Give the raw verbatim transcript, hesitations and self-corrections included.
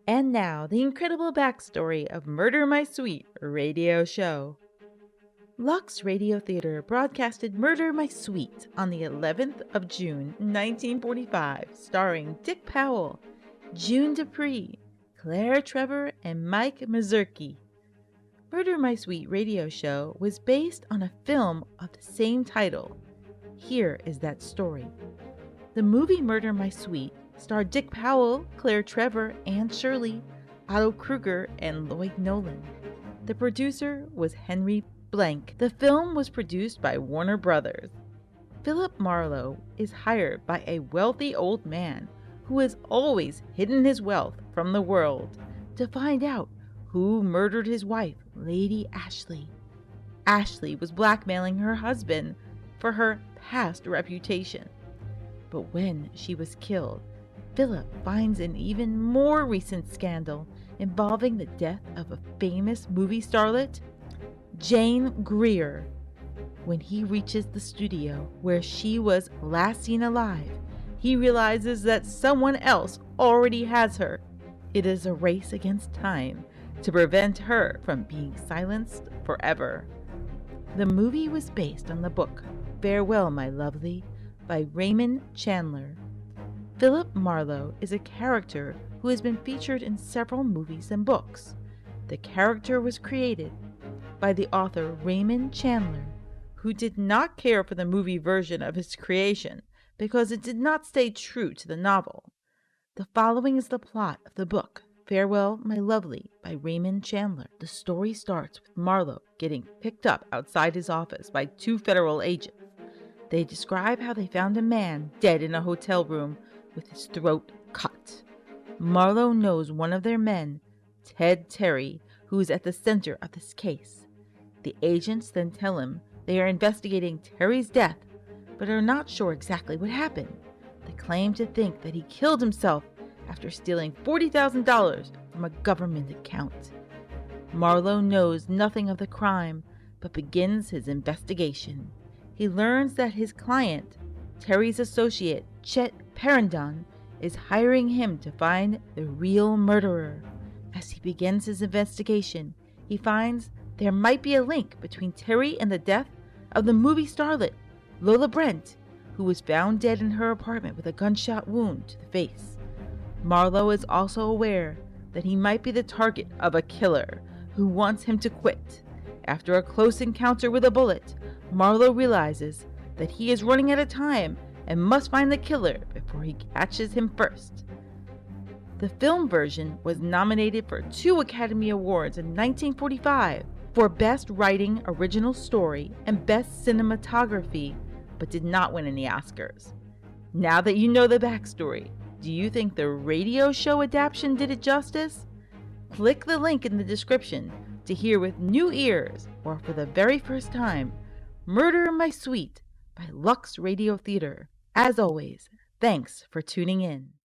And now, the incredible backstory of Murder My Sweet radio show. Lux Radio Theater broadcasted Murder My Sweet on the eleventh of June, nineteen forty-five, starring Dick Powell, June Dupree, Claire Trevor, and Mike Mazurki. Murder My Sweet radio show was based on a film of the same title. Here is that story. The movie Murder My Sweet starred Dick Powell, Claire Trevor, Anne Shirley, Otto Kruger, and Lloyd Nolan. The producer was Henry Blank. The film was produced by Warner Brothers. Philip Marlowe is hired by a wealthy old man who has always hidden his wealth from the world to find out who murdered his wife, Lady Ashley. Ashley was blackmailing her husband for her past reputation. But when she was killed, Philip finds an even more recent scandal involving the death of a famous movie starlet, Jane Greer. When he reaches the studio where she was last seen alive, he realizes that someone else already has her. It is a race against time to prevent her from being silenced forever. The movie was based on the book Farewell, My Lovely by Raymond Chandler. Philip Marlowe is a character who has been featured in several movies and books. The character was created by the author Raymond Chandler, who did not care for the movie version of his creation because it did not stay true to the novel. The following is the plot of the book Farewell, My Lovely by Raymond Chandler. The story starts with Marlowe getting picked up outside his office by two federal agents. They describe how they found a man dead in a hotel room with his throat cut. Marlowe knows one of their men, Ted Terry, who is at the center of this case. The agents then tell him they are investigating Terry's death, but are not sure exactly what happened. They claim to think that he killed himself after stealing forty thousand dollars from a government account. Marlowe knows nothing of the crime, but begins his investigation. He learns that his client, Terry's associate, Chet Parendon, is hiring him to find the real murderer. As he begins his investigation, he finds there might be a link between Terry and the death of the movie starlet, Lola Brent, who was found dead in her apartment with a gunshot wound to the face. Marlowe is also aware that he might be the target of a killer who wants him to quit. After a close encounter with a bullet, Marlowe realizes that he is running out of time and must find the killer before he catches him first. The film version was nominated for two Academy Awards in nineteen forty-five for Best Writing Original Story and Best Cinematography, but did not win any Oscars. Now that you know the backstory, do you think the radio show adaptation did it justice? Click the link in the description to hear with new ears, or for the very first time, Murder My Sweet by Lux Radio Theater. As always, thanks for tuning in.